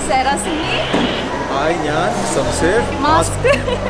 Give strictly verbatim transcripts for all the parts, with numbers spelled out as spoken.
Sarah Singh. Hi, ഞാൻ സംസേർ. Mask.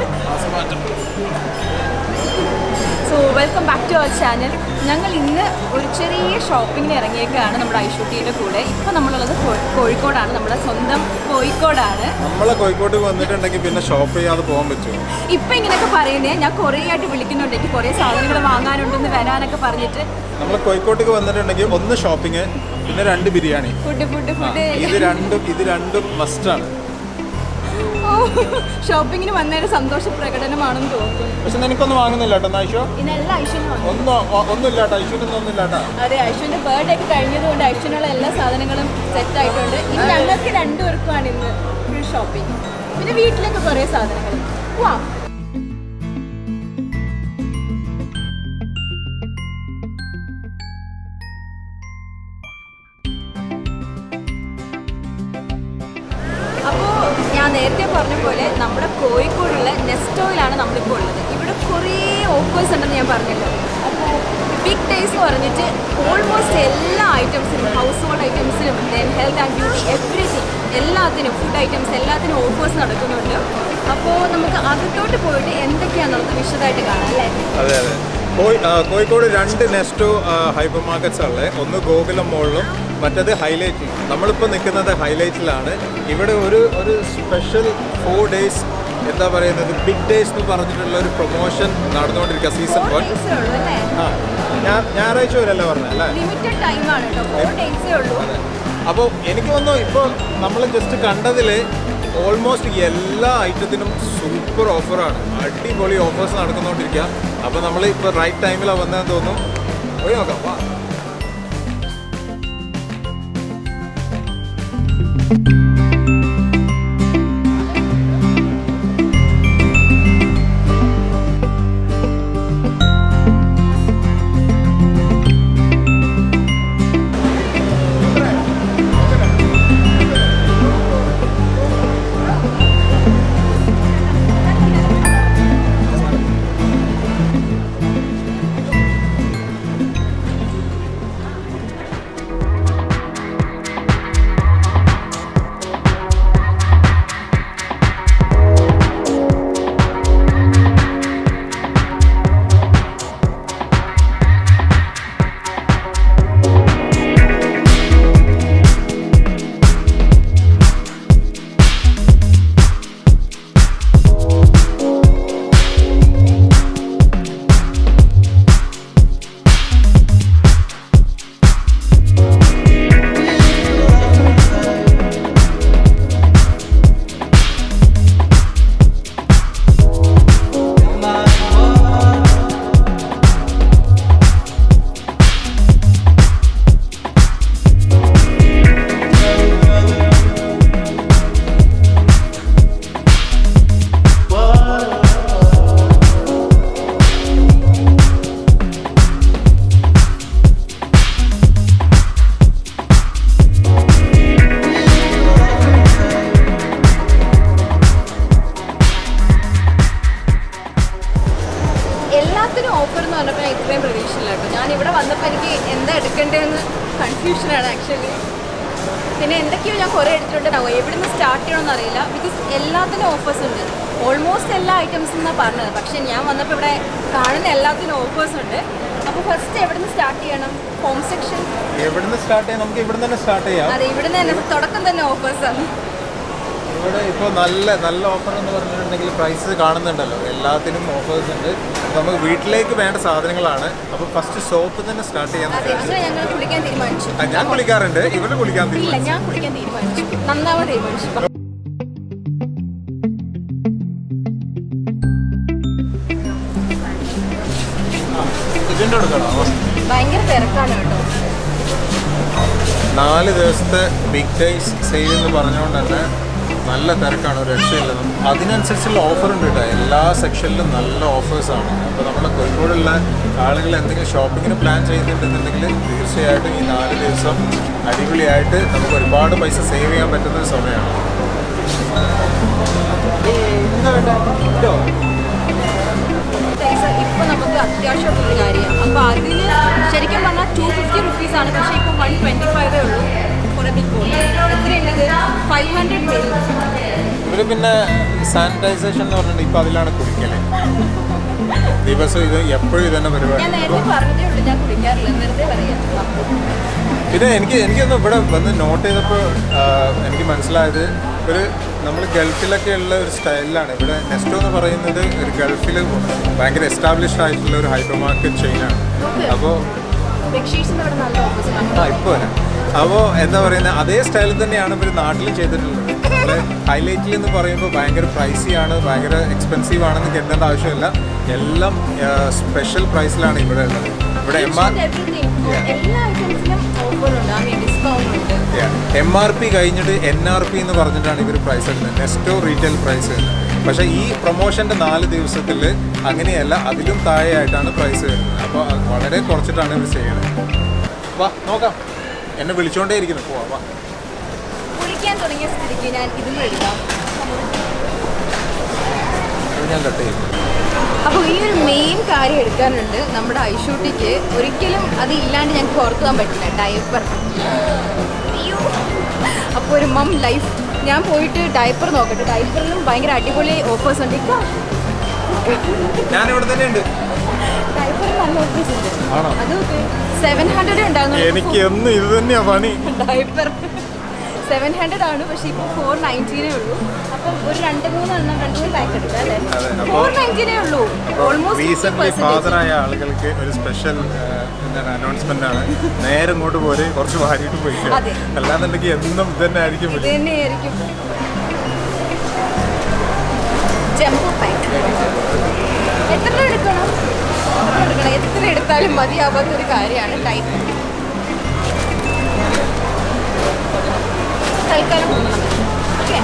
So welcome back to our channel. ഞങ്ങൾ ഇന്ന് ഒരു ചെറിയ ഷോപ്പിങ്ങിന് ഇറങ്ങിയേക്കാണ് നമ്മുടെ ഐഷൂട്ടിയുടെ കൂടെ. ഇപ്പോൾ നമ്മളുള്ളത് കോഴിക്കോടാണ്, നമ്മുടെ സ്വന്തം കോഴിക്കോടാണ്. നമ്മളെ കോഴിക്കോട് വന്നിട്ടുണ്ടെങ്കിൽ പിന്നെ ഷോപ്പ് ചെയ്യാതെ പോകാൻ പറ്റുമോ? ഇപ്പം ഇങ്ങനെയൊക്കെ പറയുന്നേ, ഞാൻ കുറേ ആയിട്ട് വിളിക്കുന്നുണ്ട്, എനിക്ക് കുറേ സാധനങ്ങൾ വാങ്ങാനുണ്ടെന്ന് വരാനൊക്കെ പറഞ്ഞിട്ട്. നമ്മൾ കോഴിക്കോട്ടേക്ക് വന്നിട്ടുണ്ടെങ്കിൽ ഒന്ന് ഷോപ്പിംഗ്, പിന്നെ രണ്ട് ബിരിയാണി. ഫുഡ് ഫുഡ് ഫുഡ് ഇത് രണ്ടും ഇത് രണ്ടും മസ്റ്റാണ്. ഷോപ്പിങ്ങിന് വന്നതിന്റെ സന്തോഷ പ്രകടനമാണെന്ന് തോന്നുന്നു. പക്ഷെ എനിക്കൊന്നും വാങ്ങുന്നില്ല കേട്ടോ ഐഷോ. ഇന്നെല്ലാം ഐശ്വര്യ ഒന്നും ഒന്നുമില്ല കേട്ടോ, ഐശ്വര്യൊന്നും ഒന്നുമില്ല കേട്ടോ. അതെ, ഐശ്വര്യന്റെ ബർത്ത്ഡേ ഒക്കെ കഴിഞ്ഞതുകൊണ്ട് ഐശ്വര്യനുള്ള എല്ലാ സാധനങ്ങളും സെറ്റ് ആയിട്ടുണ്ട്. ഇനി ഞങ്ങൾക്ക് രണ്ടുപേർക്കുമാണ് ഇന്ന് ഫുൾ ഷോപ്പിംഗ്. പിന്നെ വീട്ടിലൊക്കെ കുറേ സാധനങ്ങൾ. വാ, ഞാൻ നേരത്തെ പറഞ്ഞ പോലെ നമ്മുടെ കോഴിക്കോടുള്ള നെസ്റ്റോയിലാണ് നമ്മളിപ്പോൾ ഉള്ളത്. ഇവിടെ കുറേ ഓഫേഴ്സ് ഉണ്ടെന്ന് ഞാൻ പറഞ്ഞല്ലോ. അപ്പോൾ ബിഗ് ഡേയ്സ് പറഞ്ഞിട്ട് ഓൾമോസ്റ്റ് എല്ലാ ഐറ്റംസിനും, ഹൗസ് ഹോൾഡ് ഐറ്റംസിനും, then health and beauty, everything, എല്ലാത്തിനും, ഫുഡ് ഐറ്റംസ് എല്ലാത്തിനും ഓഫേഴ്സ് നടക്കുന്നുണ്ട്. അപ്പോൾ നമുക്ക് അകത്തോട്ട് പോയിട്ട് എന്തൊക്കെയാണെന്നുള്ളത് വിശദമായിട്ട് കാണാം അല്ലേ? അതെ അതെ, കോഴിക്കോട് രണ്ട് നെസ്റ്റോ ഹൈപ്പർ മാർക്കറ്റ്സ് ഉള്ളത്. ഒന്ന് ഗോകുലം മോളിലും മറ്റത് ഹൈലൈറ്റിൽ. നമ്മളിപ്പോൾ നിൽക്കുന്നത് ഹൈലൈറ്റിലാണ്. ഇവിടെ ഒരു ഒരു സ്പെഷ്യൽ ഫോർ ഡേയ്സ് എന്താ പറയുന്നത്, ബിഗ് ഡേയ്സ് എന്ന് പറഞ്ഞിട്ടുള്ള ഒരു പ്രൊമോഷൻ നടന്നുകൊണ്ടിരിക്കുക. Season one. ആ, ഞാൻ ഞായറാഴ്ച വരെയല്ലേ പറഞ്ഞത് അല്ലേ? ലിമിറ്റഡ് ടൈമാണ് കേട്ടോ, ഫോർ ഡേയ്സേ ഉള്ളൂ. അപ്പോൾ എനിക്ക് തോന്നുന്നു ഇപ്പോൾ നമ്മൾ ജസ്റ്റ് കണ്ടതിൽ ഓൾമോസ്റ്റ് എല്ലാ ഐറ്റത്തിനും സൂപ്പർ ഓഫറാണ്, അടിപൊളി ഓഫേഴ്സ് നടക്കുന്നുകൊണ്ടിരിക്കുക. അപ്പോൾ നമ്മൾ ഇപ്പോൾ റൈറ്റ് ടൈമിലാണ് വന്നതെന്ന് തോന്നുന്നു. പോയി നോക്കാം. വാ. ഓഫർ എന്ന് പറഞ്ഞപ്പോൾ ഞാൻ ഇത്രയും പ്രതീക്ഷയില്ല കേട്ടോ. ഞാൻ ഇവിടെ വന്നപ്പോൾ എനിക്ക് എന്താ എടുക്കേണ്ടതെന്ന് കൺഫ്യൂഷനാണ് ആക്ച്വലി. പിന്നെ എന്തൊക്കെയോ ഞാൻ കുറേ എടുത്തിട്ടുണ്ടാവും, എവിടെ നിന്ന് സ്റ്റാർട്ട് ചെയ്യണമെന്ന് അറിയില്ല. ബിക്കോസ് എല്ലാത്തിനും ഓഫേഴ്സ് ഉണ്ട്, ഓൾമോസ്റ്റ് എല്ലാ ഐറ്റംസും എന്നാണ് പറഞ്ഞത്. പക്ഷേ ഞാൻ വന്നപ്പോൾ ഇവിടെ കാണുന്ന എല്ലാത്തിനും ഓഫേഴ്സ് ഉണ്ട്. അപ്പോൾ ഫസ്റ്റ് എവിടെ നിന്ന് സ്റ്റാർട്ട് ചെയ്യണം? Home section. എവിടെ നിന്ന് സ്റ്റാർട്ട് ചെയ്യാം? നമുക്ക് ഇവിടെ തന്നെ സ്റ്റാർട്ട് ചെയ്യാം. അതെ, ഇവിടെ നിന്ന് തന്നെ തുടക്കം തന്നെ ഓഫേഴ്സാണ്. ഇവിടെ ഇപ്പോൾ നല്ല നല്ല ഓഫർ എന്ന് പറഞ്ഞിട്ടുണ്ടെങ്കിൽ പ്രൈസ് കാണുന്നുണ്ടല്ലോ, എല്ലാത്തിനും ഓഫേഴ്സ് ഉണ്ട്. നമുക്ക് വീട്ടിലേക്ക് വേണ്ട സാധനങ്ങളാണ്. അപ്പോൾ ഫസ്റ്റ് സോപ്പ് തന്നെ സ്റ്റാർട്ട് ചെയ്യാൻ. ഞങ്ങൾ കുളിക്കാൻ തീരുമാനിച്ചു. ഞാൻ കുളിക്കാറുണ്ട്, ഇവിടെ കുളിക്കാൻ തീരുമാനിച്ചു. ഞാൻ കുളിക്കാൻ തീരുമാനിച്ചു, നന്നാവാൻ തീരുമാനിച്ചു. ഇതിൻ്റെ എടുക്കണോ? ഭയങ്കര തിരക്കാണ് കേട്ടോ. നാല് ദിവസത്തെ ബിഗ് ഡേയ്സ് സെയിൽ എന്ന് പറഞ്ഞുകൊണ്ട് തന്നെ നല്ല തിരക്കാണ്, ഒരു രക്ഷയില്ല. അതിനനുസരിച്ചുള്ള ഓഫർ ഉണ്ട് കേട്ടോ, എല്ലാ സെക്ഷനിലും നല്ല ഓഫേഴ്സാണ്. അപ്പോൾ നമ്മുടെ കോഴിക്കോടുള്ള ആളുകൾ എന്തെങ്കിലും ഷോപ്പിങ്ങിന് പ്ലാൻ ചെയ്യുന്നുണ്ടെന്നുണ്ടെങ്കിൽ തീർച്ചയായിട്ടും ഈ നാല് ദിവസം അടിപൊളിയായിട്ട് നമുക്ക് ഒരുപാട് പൈസ സേവ് ചെയ്യാൻ പറ്റുന്ന ഒരു സമയമാണ്. ഇപ്പോൾ നമുക്ക് അത്യാവശ്യമുള്ളൊരു കാര്യമാണ്. അപ്പോൾ അതിന് ശരിക്കും പറഞ്ഞാൽ ടു ഫിഫ്റ്റി റുപ്പീസാണ്, പക്ഷേ ഇപ്പോൾ വൺ ട്വൻറ്റി ഫൈവേ ഉള്ളൂ. നമ്മുടെ ബിഗ് ബോൾ എത്രയുള്ളത് ഫൈവ് ഹൺഡ്രഡ് മില്ലി. ഇവര് പിന്നെ സാനിറ്റൈസേഷൻ എന്ന് പറഞ്ഞിട്ട് ഇപ്പൊ അതിലാണ് കുടിക്കല്. ദിവസം ഇത് എപ്പോഴും ഇതന്നെ പരിപാടി. ഞാൻ നേരത്തെ പറഞ്ഞതേ ഉള്ളൂ ഞാൻ കുടിക്കാറില്ല, വെറുതെ പറയാം. പിന്നെ എനിക്ക് എനിക്കൊന്ന് ഇവിടെ വന്ന് നോട്ട് ചെയ്തപ്പോൾ എനിക്ക് മനസ്സിലായത് ഒരു നമ്മൾ ഗൾഫിലൊക്കെ ഉള്ള ഒരു സ്റ്റൈലിലാണ്. ഇവിടെ നെസ്റ്റോ എന്ന് പറയുന്നത് ഒരു ഗൾഫിൽ ഭയങ്കര എസ്റ്റാബ്ലിഷ്ഡ് ആയിട്ടുള്ള ഒരു ഹൈപ്പർ മാർക്കറ്റ് ചെയിനാണ്. അപ്പോൾ ആ ഇപ്പോൾ വരാം. അപ്പോൾ എന്താ പറയുന്നത് അതേ സ്റ്റൈലിൽ തന്നെയാണ് ഇവർ നാട്ടിലും ചെയ്തിട്ടുള്ളത്. നമ്മൾ ഹൈലൈറ്റിൽ എന്ന് പറയുമ്പോൾ ഭയങ്കര പ്രൈസിയാണ്, ഭയങ്കര എക്സ്പെൻസീവ് ആണെന്ന് കരുതേണ്ട ആവശ്യമില്ല. എല്ലാം സ്പെഷ്യൽ പ്രൈസിലാണ് ഇവിടെ ഉള്ളത്. ഇവിടെ M R M R P കഴിഞ്ഞിട്ട് എൻ ആർ പി എന്ന് പറഞ്ഞിട്ടാണ് ഇവർ പ്രൈസ് ഇടുന്നത്, നെസ്റ്റോ റീറ്റെയിൽ പ്രൈസ്. പക്ഷേ ഈ പ്രൊമോഷൻ്റെ നാല് ദിവസത്തിൽ അങ്ങനെയല്ല, അതിലും താഴെയായിട്ടാണ് പ്രൈസ് വരുന്നത്. അപ്പോൾ വളരെ കുറച്ചിട്ടാണ് ഇവർ ചെയ്യുന്നത്. വാ നോക്കാം, എന്നെ വിളിച്ചോണ്ടേ ഇരിക്കുന്നു. പോവാ വാ. കുളിക്കാൻ തുടങ്ങിയ സ്ഥിതിക്ക് ഞാൻ ഇതും എഴുതാം. ഞാൻ കട്ട് ചെയ്യും. അപ്പോൾ ഈ ഒരു മെയിൻ കാര്യം എടുക്കാനുണ്ട് നമ്മുടെ ഐഷൂട്ടിക്ക്. ഒരിക്കലും അത് ഇല്ലാണ്ട് ഞങ്ങൾക്ക് ഓർത്തു പോകാൻ പറ്റില്ല, ഡയപ്പർ. അയ്യോ, അപ്പോൾ ഒരു മം ലൈഫ്. ഞാൻ പോയിട്ട് ഡയപ്പർ നോക്കട്ടെ. ഡയപ്പറിലും ഭയങ്കര അടിപൊളി ഓഫേഴ്സ് ഉണ്ട്. ഞാനിവിടെ തന്നെ ഉണ്ട്. ഡയപ്പറിൽ നല്ല ഓഫേഴ്സ് ഉണ്ട്. ആണോ? അത് സെവൻ ഹൺഡ്രഡ് ഉണ്ടായിരുന്നു. എനിക്ക് എന്നും ഇത് തന്നെയാ പണി. ഡയപ്പർ സെവൻ ഹൺഡ്രഡ് ആണ്, പക്ഷേ ഇപ്പോൾ ഫോർ നയൻറ്റീനേ ഉള്ളൂ. അപ്പം ഒരു രണ്ട് മൂന്നെണ്ണം രണ്ട് മൂന്ന് പാക്ക് എടുക്കാം അല്ലേ? ഫോർ നയൻറ്റീനേ ഉള്ളൂ. ഓൾമോസ്റ്റ് റീസെന്റ് ഫാദറായ ആളുകൾക്ക് ഒരു സ്പെഷ്യൽ എന്താണ് അനൗൺസ്മെന്റ് ആണ്. നേരെ ഇങ്ങോട്ട് പോലെ കുറച്ച് വാരിയിട്ട് പോയി. അല്ലാന്നുണ്ടെങ്കിൽ എന്നും ഇത് തന്നെ ആയിരിക്കും. ഇത് തന്നെയായിരിക്കും. ജംബോ പാക്ക് എത്ര എടുക്കണം? എടുക്കണം എത്ര എടുത്താലും മതിയാവാത്തൊരു കാര്യമാണ് ഡയപ്പർ. തൽക്കാലം ഓക്കെ.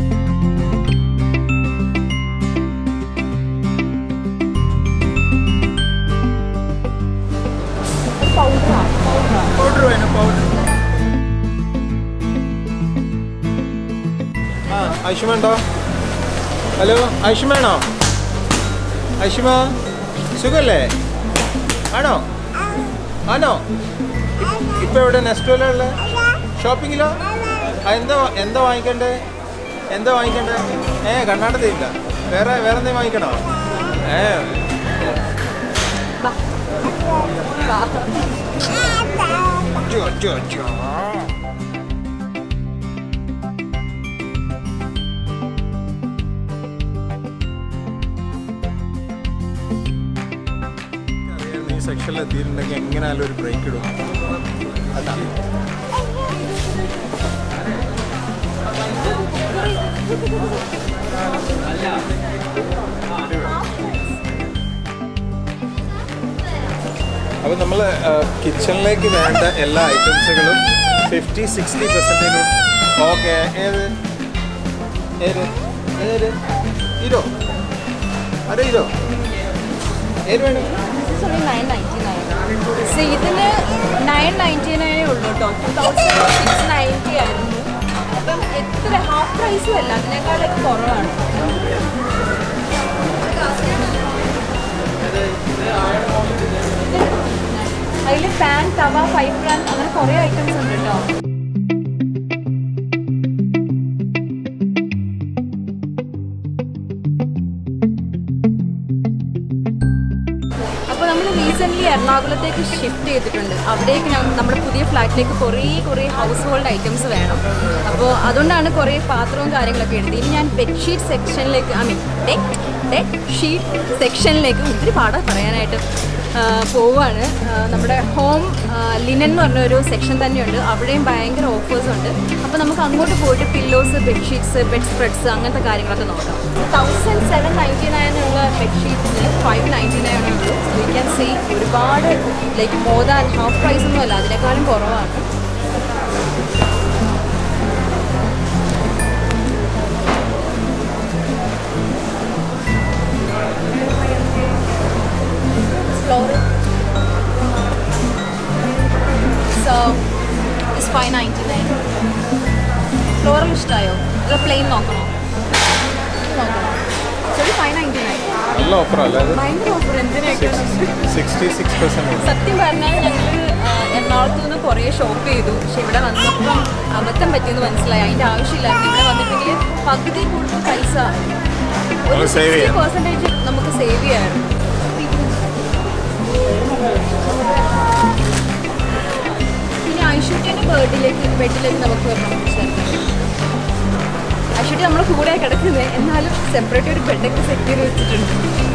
പൗഡറാണ് പൗഡർ വേണം. പൗഡർ ആ ഐഷുമ ഉണ്ടോ? ഹലോ ഐഷുമാണോ? ഐഷുമ സുഖല്ലേ? ആണോ? ആണോ? ഇപ്പൊ എവിടെ നെസ്റ്റോയിലുള്ള ഷോപ്പിങ്ങിലോ? എന്താ എന്താ വാങ്ങിക്കണ്ടേ? എന്താ വാങ്ങിക്കണ്ടേ? ഏ കർണാടകയില്ല, വേറെ വേറെ എന്തെങ്കിലും വാങ്ങിക്കണോ? ഏ ഈ സെക്ഷനിൽ എത്തിയിട്ടുണ്ടെങ്കിൽ എങ്ങനെയാലും ഒരു ബ്രേക്ക് ഇടും. അതാണ് അപ്പോൾ നമ്മൾ കിച്ചണിലേക്ക് വേണ്ട എല്ലാ ഐറ്റംസുകളും ഫിഫ്റ്റി സിക്സ്റ്റി പെർസെൻറ്റേജ്. ഓക്കെ, ഏത് ഏത് ഏത് ഇരോ? അതെ ഇരോ ഏത് വേണം? ഇതിന് നയൻ നയൻറ്റി നയനേ ഉള്ളൂ കേട്ടോ. ടു തൗസൻഡ് സിക്സ് നയൻറ്റി ആയിരുന്നു. അപ്പം എത്ര ഹാഫ് പ്രൈസും അല്ല, അതിനേക്കാളൊക്കെ കുറവാണ്. അതിൽ പാൻ, തവ, ഫൈവ് പാൻ അങ്ങനെ കുറേ ഐറ്റംസ് ഉണ്ട് കേട്ടോ. അപ്പോൾ നമ്മൾ റീസെൻ്റ്ലി എറണാകുളത്തേക്ക് ഷിഫ്റ്റ് ചെയ്തിട്ടുണ്ട്. അവിടേക്ക് നമ്മുടെ പുതിയ ഫ്ലാറ്റിലേക്ക് കുറേ കുറേ ഹൗസ് ഹോൾഡ് ഐറ്റംസ് വേണം. അപ്പോൾ അതുകൊണ്ടാണ് കുറേ പാത്രവും കാര്യങ്ങളൊക്കെ എടുത്തത്. ഇനി ഞാൻ ബെഡ്ഷീറ്റ് സെക്ഷനിലേക്ക്, I mean bed bed sheet സെക്ഷനിലേക്ക് ഒത്തിരി പാടാൻ പറയാനായിട്ട് പോവുകയാണ്. നമ്മുടെ ഹോം ലിനൻ എന്ന് പറഞ്ഞൊരു സെക്ഷൻ തന്നെയുണ്ട്. അവിടെയും ഭയങ്കര ഓഫേഴ്സ് ഉണ്ട്. അപ്പോൾ നമുക്ക് അങ്ങോട്ട് പോയിട്ട് പില്ലോസ്, ബെഡ്ഷീറ്റ്സ്, ബെഡ് സ്പ്രെഡ്സ് അങ്ങനത്തെ കാര്യങ്ങളൊക്കെ നോക്കാം. തൗസൻഡ് സെവൻ നയൻറ്റി നയനുള്ള ബെഡ്ഷീറ്റ്സിന് ഫൈവ് നയൻറ്റി നയൻ ഉള്ളൂ. യു ക്യാൻ സീ ഒരുപാട് like more than half price ഒന്നും അല്ല, അതിനേക്കാളും കുറവാണ്. So it's five ninety-nine. Floral ഇഷ്ടമായോ? അത് പ്ലെയിൻ നോക്കണോ? നോക്കണം. Sorry five ninety nine. നല്ല ഓഫർ അല്ലേ? ഭയങ്കര ഓഫർ. എന്തിനൊക്കെ സിക്സ്റ്റി സിക്സ് പെർസെൻറ്റ്. സത്യം പറഞ്ഞാൽ ഞങ്ങൾ എറണാകുളത്ത് നിന്ന് കുറേ ഷോപ്പ് ചെയ്തു. പക്ഷെ ഇവിടെ വന്നപ്പം അബദ്ധം പറ്റിയെന്ന് മനസ്സിലായി. അതിൻ്റെ ആവശ്യമില്ലായിരുന്നു. ഇവിടെ വന്നിട്ടുണ്ടെങ്കിൽ പകുതി കൂടുതൽ പൈസ ഒരു സിക്സ്റ്റി പെർസെൻറ്റേജ് നമുക്ക് സേവ് ചെയ്യാമായിരുന്നു. പിന്നെ ഐശ്വര്യൻ്റെ ബേർഡിലേക്ക് ബെഡിലേക്ക് നമുക്ക് വരണം. ഐശ്വര്യ നമ്മൾ കൂടെ കിടക്കുന്നത്, എന്നാലും സെപ്പറേറ്റ് ഒരു ബെഡൊക്കെ സെറ്റ് ചെയ്ത് വെച്ചിട്ടുണ്ട്.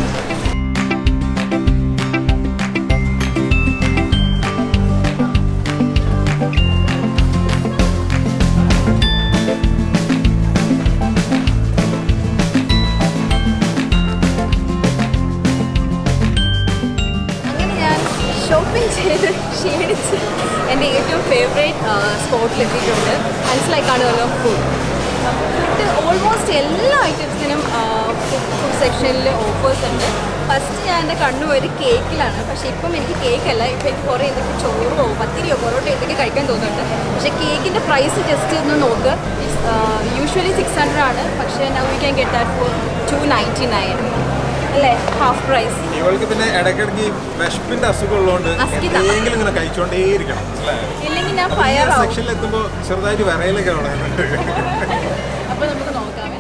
ഷോപ്പിംഗ് ചെയ്ത് ക്ഷീണിച്ച് എൻ്റെ ഏറ്റവും ഫേവറേറ്റ് സ്പോട്ടിലെത്തിയിട്ടുണ്ട്. മനസ്സിലായിക്കാണുമല്ലോ, ഫുഡ് ഫുഡ് ഓൾമോസ്റ്റ് എല്ലാ ഐറ്റംസിനും ഫുഡ് സെക്ഷനിൽ ഓഫേഴ്സ് ഉണ്ട്. ഫസ്റ്റ് ഞാൻ എൻ്റെ കണ്ണു പോയത് കേക്കിലാണ്. പക്ഷേ ഇപ്പം എനിക്ക് കേക്കല്ല, ഇപ്പം എനിക്ക് കുറേ എന്തൊക്കെ ചോറോ പത്തിരിയോ പൊറോട്ടോ എന്തൊക്കെ കഴിക്കാൻ തോന്നുന്നുണ്ട്. പക്ഷേ കേക്കിൻ്റെ പ്രൈസ് ജസ്റ്റ് ഒന്ന് നോക്ക്. യൂഷ്വലി സിക്സ് ഹൺഡ്രഡ് ആണ്, പക്ഷേ now you can get that four two ninety nine അല്ലേ, ഹാഫ് പ്രൈസ്. ഇവൾക്ക് പിന്നെ ഇടയ്ക്കിടയ്ക്ക് വിശപ്പിന്റെ അസുഖം ഉള്ളതുകൊണ്ട് എന്തെങ്കിലും ഇങ്ങനെ കഴിച്ചോണ്ടേയിരിക്കണം. ഇല്ലെങ്കിൽ ഞാൻ ഫയർ ആവും. സെക്ഷനിൽ എത്തുമ്പോൾ ചെറുതായിട്ട് വിറയിലൊക്കെ ഉള്ളത്. അപ്പോൾ നമുക്ക് നോക്കാമേ.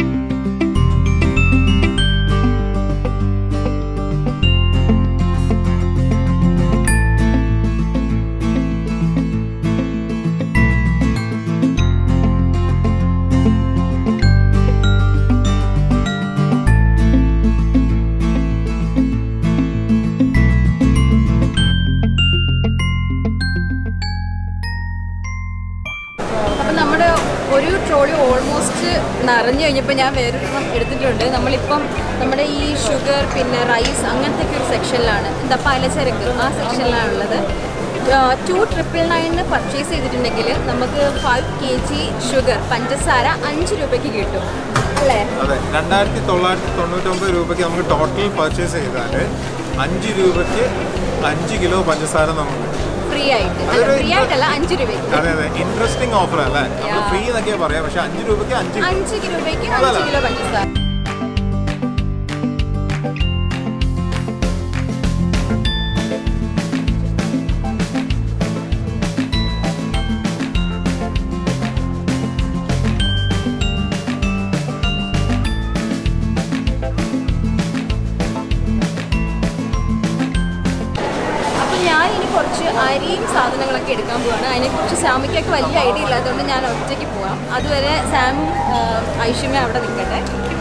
ഒരു ട്രോളി ഓൾമോസ്റ്റ് നിറഞ്ഞു കഴിഞ്ഞപ്പോൾ ഞാൻ വേറൊരെണ്ണം എടുത്തിട്ടുണ്ട്. നമ്മളിപ്പം നമ്മുടെ ഈ ഷുഗർ പിന്നെ റൈസ് അങ്ങനത്തെ ഒക്കെ ഒരു സെക്ഷനിലാണ്, എന്താ പലചരക്ക് ആ സെക്ഷനിലാണുള്ളത്. ടു ട്രിപ്പിൾ നയനിന് പർച്ചേസ് ചെയ്തിട്ടുണ്ടെങ്കിൽ നമുക്ക് ഫൈവ് കെ ജി ഷുഗർ പഞ്ചസാര അഞ്ച് രൂപയ്ക്ക് കിട്ടും അല്ലേ? അതെ, രണ്ടായിരത്തി തൊള്ളായിരത്തി തൊണ്ണൂറ്റൊമ്പത് രൂപയ്ക്ക് നമുക്ക് ടോട്ടൽ പർച്ചേസ് ചെയ്താൽ അഞ്ച് രൂപയ്ക്ക് അഞ്ച് കിലോ പഞ്ചസാര നമുക്ക് ഫ്രീ ആയിട്ട്. ഫ്രീ ആയിട്ടല്ല, അഞ്ച് രൂപയ്ക്ക്. അതെ അതെ, ഇൻട്രസ്റ്റിംഗ് ഓഫർ അല്ലേ? നമ്മൾ ഫ്രീ എന്നൊക്കെയാ പറയാം, പക്ഷെ അഞ്ച് രൂപയ്ക്ക് അഞ്ച് അഞ്ച് രൂപയ്ക്ക് അഞ്ച് കിലോ പഞ്ചസാര. ഞാൻ ഇനി കുറച്ച് അരിയും സാധനങ്ങളൊക്കെ എടുക്കാൻ പോവാണ്. അതിനെക്കുറിച്ച് സാമിക്കൊക്കെ വലിയ ഐഡിയ ഇല്ലാത്തതുകൊണ്ട് ഞാൻ ഒറ്റയ്ക്ക് പോവാം. അതുവരെ സാമും ഐഷുമേ അവിടെ നിൽക്കട്ടെ.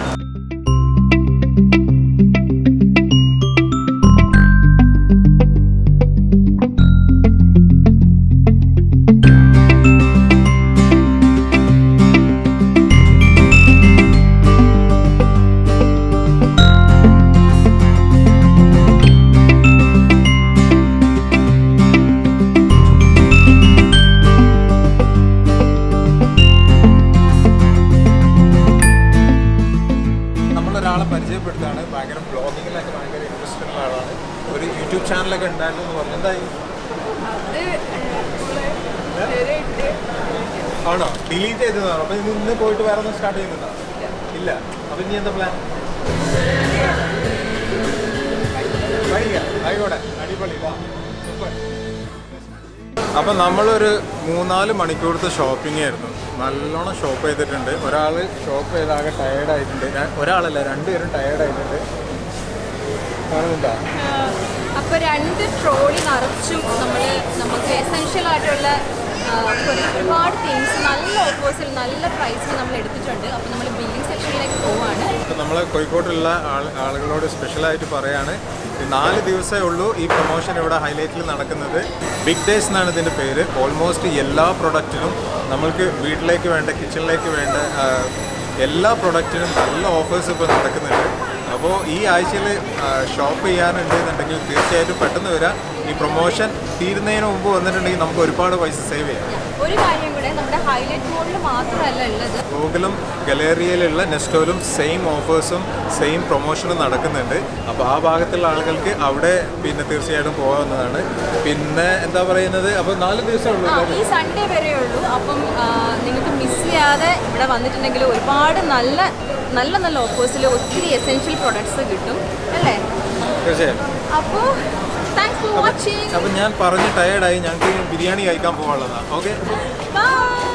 പരിചയപ്പെടുത്താണ്. ഭയങ്കര ബ്ലോഗിങ്ങിലൊക്കെ ഭയങ്കര ഇൻട്രസ്റ്റ് ഉള്ള ആളാണ്. ഒരു യൂട്യൂബ് ചാനലൊക്കെ ഉണ്ടായിരുന്നു എന്ന് പറഞ്ഞു. എന്തായി? ആണോ? ഡിലീറ്റ് ചെയ്തതാണോ? അപ്പം ഇന്ന് പോയിട്ട് വേറെ ഒന്നും സ്റ്റാർട്ട് ചെയ്യുന്നുണ്ടോ? ഇല്ല. അപ്പം ഇനി എന്താ പ്ലാൻ? ആയിക്കോട്ടെ, അടിപൊളി. അപ്പം നമ്മളൊരു മൂന്നാല് മണിക്കൂറത്തെ ഷോപ്പിംഗ് ആയിരുന്നു. നല്ലോണം ഷോപ്പ് ചെയ്തിട്ടുണ്ട്. ഒരാൾ ഷോപ്പ് ചെയ്താകെ ടയേർഡായിട്ടുണ്ട്. ഒരാളല്ല, രണ്ടുപേരും ടയേർഡായിട്ടുണ്ട്. കാണുന്നുണ്ടോ? അപ്പോൾ രണ്ട് ട്രോളി നിറച്ചും നമ്മൾ നമുക്ക് എസെൻഷ്യൽ ആയിട്ടുള്ള ഒരുപാട് തിങ്സ് നല്ല ഓഫേഴ്സിൽ നല്ല പ്രൈസിൽ നമ്മൾ എടുത്തിട്ടുണ്ട്. അപ്പോൾ നമ്മൾ ബില്ലിംഗ് സെക്ഷനിലേക്ക് പോവാണ്. അപ്പോൾ നമ്മൾ കോഴിക്കോട്ടുള്ള ആൾ ആളുകളോട് സ്പെഷ്യലായിട്ട് പറയാണ്, നാല് ദിവസമേ ഉള്ളൂ ഈ പ്രൊമോഷൻ ഇവിടെ ഹൈലൈറ്റിൽ നടക്കുന്നത്. ബിഗ് ഡേയ്സ് എന്നാണ് ഇതിൻ്റെ പേര്. ഓൾമോസ്റ്റ് എല്ലാ പ്രൊഡക്റ്റിനും നമ്മൾക്ക് വീട്ടിലേക്ക് വേണ്ട, കിച്ചണിലേക്ക് വേണ്ട എല്ലാ പ്രൊഡക്റ്റിനും നല്ല ഓഫേഴ്സ് ഇപ്പോൾ നടക്കുന്നുണ്ട്. അപ്പോൾ ഈ ആഴ്ചയിൽ ഷോപ്പ് ചെയ്യാനുണ്ട് എന്നുണ്ടെങ്കിൽ തീർച്ചയായിട്ടും പെട്ടെന്ന് വരാം. ഈ പ്രൊമോഷൻ തീരുന്നതിന് മുമ്പ് വന്നിട്ടുണ്ടെങ്കിൽ നമുക്ക് ഒരുപാട് പൈസ സേവ് ചെയ്യാം. ഒരു കാര്യം കൂടെ, നമ്മുടെ ഹൈലൈറ്റ് മോളിൽ മാത്രമല്ല ഉള്ളത്, ഗൂഗിളും ഗലേറിയയിലുള്ള നെസ്റ്റോയിലും സെയിം ഓഫേഴ്സും സെയിം പ്രൊമോഷനും നടക്കുന്നുണ്ട്. അപ്പോൾ ആ ഭാഗത്തുള്ള ആളുകൾക്ക് അവിടെ പിന്നെ തീർച്ചയായിട്ടും പോകാവുന്നതാണ്. പിന്നെ എന്താ പറയുന്നത്, അപ്പോൾ നാല് ദിവസമേ ഉള്ളൂ, ഈ സൺഡേ വരെ ഉള്ളൂ. അപ്പം നിങ്ങൾക്ക് മിസ് ചെയ്യാതെ ഇവിടെ വന്നിട്ടുണ്ടെങ്കിൽ ഒരുപാട് നല്ല നല്ല നല്ല ഓഫേഴ്സിൽ ഒത്തിരി എസെൻഷ്യൽ പ്രൊഡക്ട്സ് കിട്ടും അല്ലേ? തീർച്ചയായും. അപ്പോൾ താങ്ക്സ് ഫോർ വാച്ചിങ്. അപ്പം ഞാൻ പറഞ്ഞ് ടയേർഡായി, ഞങ്ങൾക്ക് ബിരിയാണി കഴിക്കാൻ പോകാനുള്ളതാണ്. Okay, by.